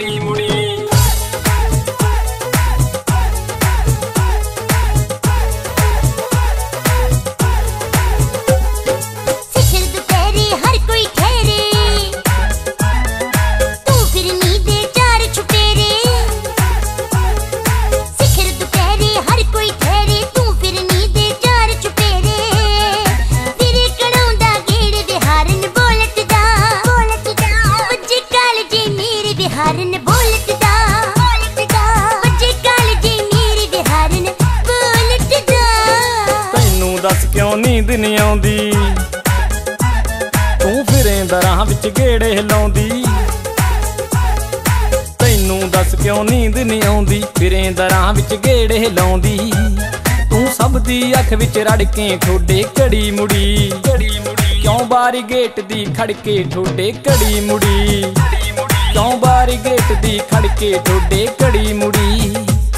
कड़ी मुड़ी। दस क्यों नींद नहीं आउंदी, तू फिरेंदा राह विच गेड़े हिलाउंदी। तैनू दस क्यों नींद नहीं आउंदी, फिरेंदा राह विच गेड़े हिलाउंदी। तू सब दी अख विच रड़ के ठोडे कड़ी मुड़ी। क्यों बारी गेट दी खड़के ठोडे कड़ी मुड़ी। क्यों बारी गेट दी खड़के ठोडे कड़ी मुड़ी।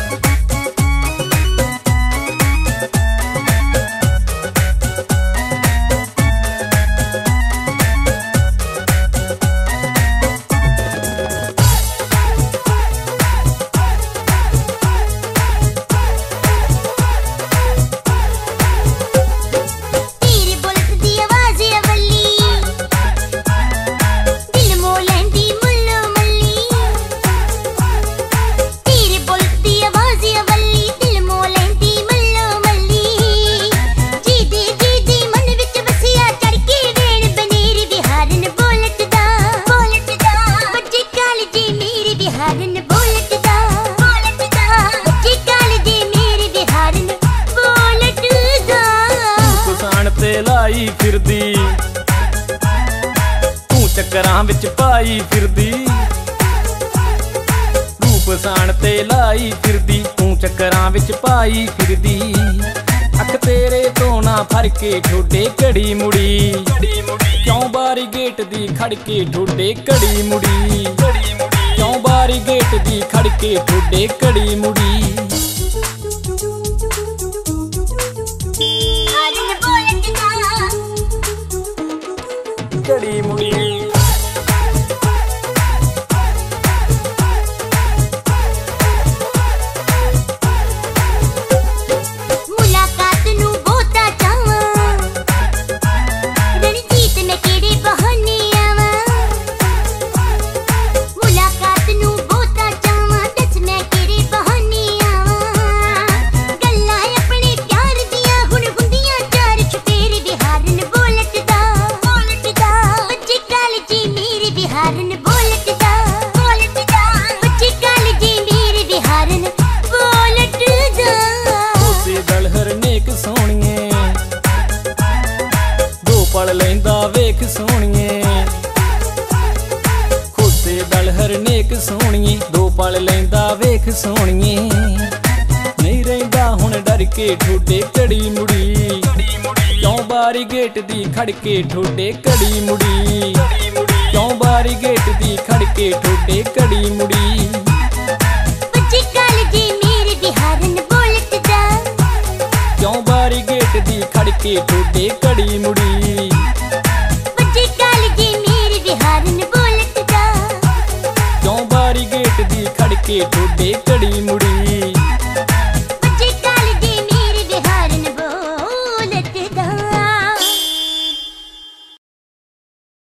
लाई फिरदी तू चक्करां विच पाई फिरदी। रूप सान ते लाई फिरदी तू चक्करां विच पाई फिरदी। अख तेरे तो ना फरके ठोडे कड़ी मुड़ी। क्यों बारी गेट दी खड़के ठोडे कड़ी मुड़ी। क्यों बारी गेट दी खड़के ठोडे कड़ी मुड़ी। कड़ी मुड़ी। मुलाकात नू बहुता चावां, रणजीत ने केड़े बहाने आवां। मुलाकात नू बहुता चावां, दस मैं केड़े बहाने आवां। गल्लां अपने प्यार दियां हुण हुंदियां चार छुपेरे बिहारन बोलटदा। बच्चे काल जी मेरे बिहारन बोलटदा। बच्चे काल जी मेरे बिहारन बोलटदा। खोसे दल हरनेक सोहणिए, दो पल लैंदा वेख सोहणिए। खोसे दल हरनेक सोहणिए, दो पल लैंदा वेख सोहणिए। नहीं रहिंदा हुण डर के ठोडे कड़ी मुड़ी। क्यों बारी गेट दी खड़के ठोडे कड़ी मुड़ी। क्यों बारी गेट दी खड़के ठोडे कड़ी मुड़ी। बच्चे काल जी मेरे बिहारन बोलटदा। क्यों बारी गेट दी खड़के ठोडे कड़ी मुड़ी। बच्चे काल जी मेरे बिहारन बोलटदा। क्यों बारी गेट दी खड़के ठोडे कड़ी मुड़ी।